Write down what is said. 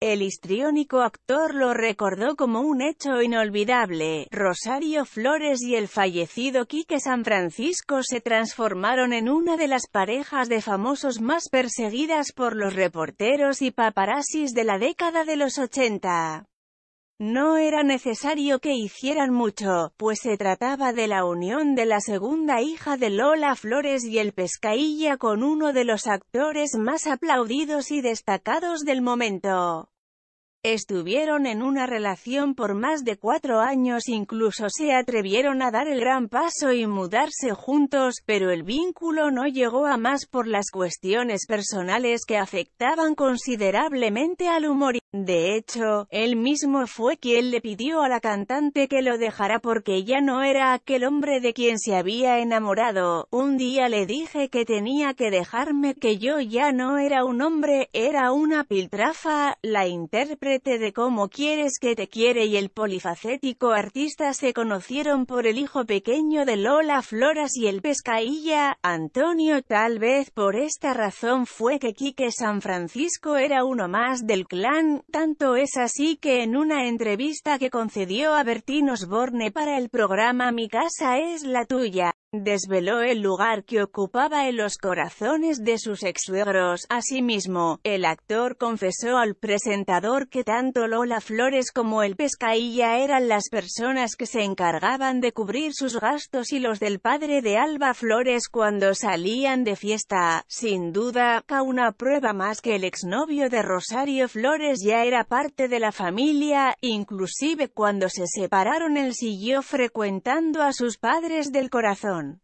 El histriónico actor lo recordó como un hecho inolvidable. Rosario Flores y el fallecido Quique San Francisco se transformaron en una de las parejas de famosos más perseguidas por los reporteros y paparazzis de la década de los 80. No era necesario que hicieran mucho, pues se trataba de la unión de la segunda hija de Lola Flores y el Pescailla con uno de los actores más aplaudidos y destacados del momento. Estuvieron en una relación por más de 4 años, incluso se atrevieron a dar el gran paso y mudarse juntos, pero el vínculo no llegó a más por las cuestiones personales que afectaban considerablemente al humorista. De hecho, él mismo fue quien le pidió a la cantante que lo dejara porque ya no era aquel hombre de quien se había enamorado. Un día le dije que tenía que dejarme, que yo ya no era un hombre, era una piltrafa. La intérprete de Cómo quieres que te quiere y el polifacético artista se conocieron por el hijo pequeño de Lola Flores y el Pescailla, Antonio. Tal vez por esta razón fue que Quique San Francisco era uno más del clan. Tanto es así que en una entrevista que concedió a Bertín Osborne para el programa Mi casa es la tuya, desveló el lugar que ocupaba en los corazones de sus ex-suegros. Asimismo, el actor confesó al presentador que tanto Lola Flores como el Pescailla eran las personas que se encargaban de cubrir sus gastos y los del padre de Alba Flores cuando salían de fiesta. Sin duda, una prueba más que el exnovio de Rosario Flores ya era parte de la familia. Inclusive cuando se separaron él siguió frecuentando a sus padres del corazón.